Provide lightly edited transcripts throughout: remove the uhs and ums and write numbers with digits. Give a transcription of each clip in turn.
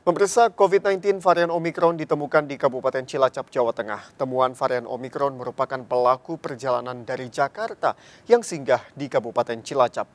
Pemirsa, COVID-19 varian Omikron ditemukan di Kabupaten Cilacap, Jawa Tengah. Temuan varian Omikron merupakan pelaku perjalanan dari Jakarta yang singgah di Kabupaten Cilacap.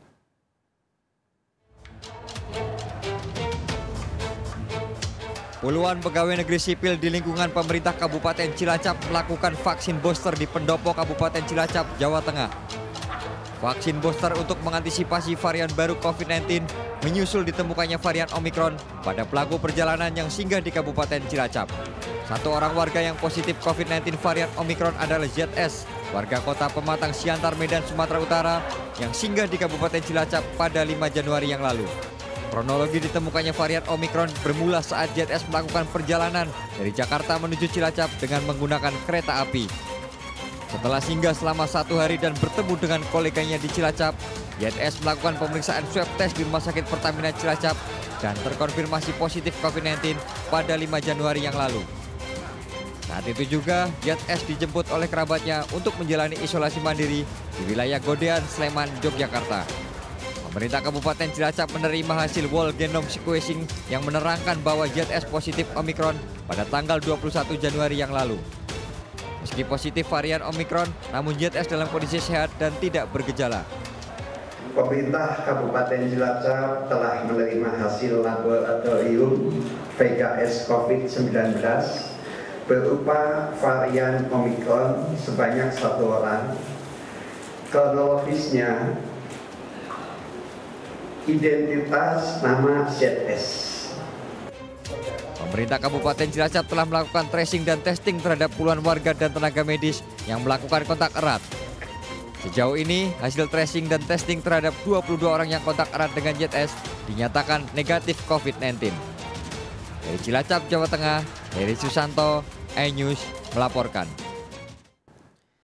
Puluhan pegawai negeri sipil di lingkungan pemerintah Kabupaten Cilacap melakukan vaksin booster di pendopo Kabupaten Cilacap, Jawa Tengah. Vaksin booster untuk mengantisipasi varian baru COVID-19 menyusul ditemukannya varian Omikron pada pelaku perjalanan yang singgah di Kabupaten Cilacap. Satu orang warga yang positif COVID-19 varian Omikron adalah ZS, warga kota Pematang Siantar, Medan, Sumatera Utara, yang singgah di Kabupaten Cilacap pada 5 Januari yang lalu. Kronologi ditemukannya varian Omikron bermula saat ZS melakukan perjalanan dari Jakarta menuju Cilacap dengan menggunakan kereta api. Setelah singgah selama 1 hari dan bertemu dengan koleganya di Cilacap, ZS melakukan pemeriksaan swab test di Rumah Sakit Pertamina Cilacap dan terkonfirmasi positif COVID-19 pada 5 Januari yang lalu. Saat itu juga, ZS dijemput oleh kerabatnya untuk menjalani isolasi mandiri di wilayah Godean, Sleman, Yogyakarta. Pemerintah Kabupaten Cilacap menerima hasil whole genome sequencing yang menerangkan bahwa ZS positif Omikron pada tanggal 21 Januari yang lalu. Meski positif varian Omikron, namun ZS dalam kondisi sehat dan tidak bergejala. Pemerintah Kabupaten Cilacap telah menerima hasil laboratorium VKS COVID-19 berupa varian Omikron sebanyak 1 orang. Kronologisnya, identitas nama ZS. Pemerintah Kabupaten Cilacap telah melakukan tracing dan testing terhadap puluhan warga dan tenaga medis yang melakukan kontak erat. Sejauh ini, hasil tracing dan testing terhadap 22 orang yang kontak erat dengan ZS dinyatakan negatif COVID-19. Dari Cilacap, Jawa Tengah, Heri Susanto, iNews melaporkan.